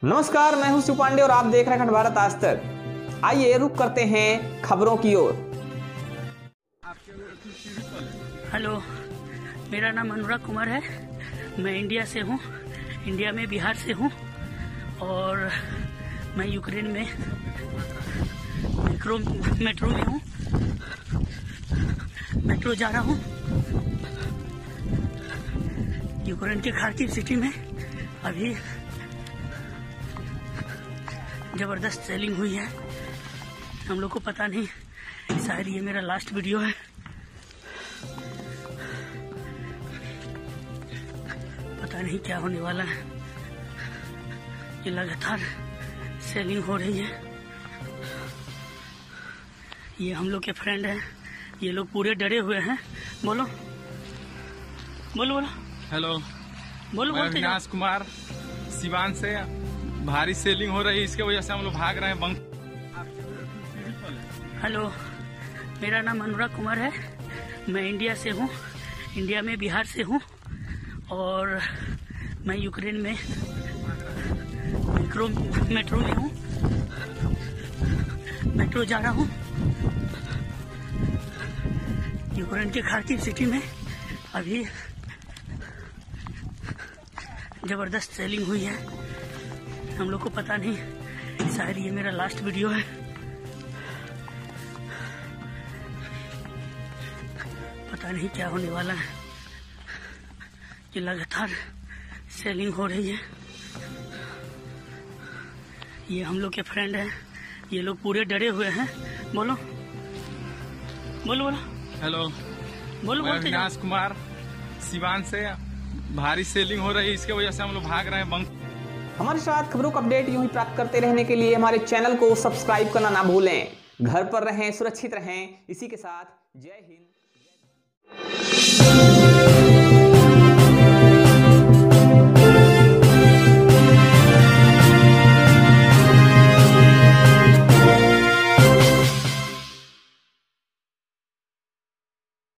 नमस्कार, मैं हूं शिव पांडे और आप देख रहे हैं खंड भारत आज तक। आइए रुक करते हैं खबरों की ओर। हेलो, मेरा नाम अनुराग कुमार है। मैं इंडिया से हूँ, इंडिया में बिहार से हूँ और मैं यूक्रेन में मेट्रो में हूँ। मेट्रो जा रहा हूँ। यूक्रेन के खार्किव सिटी में अभी जबरदस्त सेलिंग हुई है। हम लोग को पता नहीं, शायद ये मेरा लास्ट वीडियो है। पता नहीं क्या होने वाला है। ये लगातार सेलिंग हो रही है। ये हम लोग के फ्रेंड हैं, ये लोग पूरे डरे हुए हैं। बोलो बोलो बोलो। हेलो, बोलो मैं बोलते जाओ। अविनाश कुमार सिवान से। भारी सेलिंग हो रही है, इसके वजह से हम लोग भाग रहे हैं बंक। हेलो, मेरा नाम अनुराग कुमार है। मैं इंडिया से हूँ, इंडिया में बिहार से हूँ और मैं यूक्रेन में मेट्रो में हूँ। मेट्रो जा रहा हूँ। यूक्रेन के खार्किव सिटी में अभी जबरदस्त सेलिंग हुई है। हम लोग को पता नहीं, शायद ये मेरा लास्ट वीडियो है। पता नहीं क्या होने वाला है। ये लगातार सेलिंग हो रही है। ये हम लोग के फ्रेंड हैं, ये लोग पूरे डरे हुए हैं। बोलो बोलो बोलो। हेलो, बोलो मैं बोलते जाओ। अविनाश कुमार सिवान से। भारी सेलिंग हो रही है, इसके वजह से हम लोग भाग रहे हैं बंक। हमारे साथ खबरों का अपडेट यूं ही प्राप्त करते रहने के लिए हमारे चैनल को सब्सक्राइब करना ना भूलें। घर पर रहें, सुरक्षित रहें। इसी के साथ जय हिंद।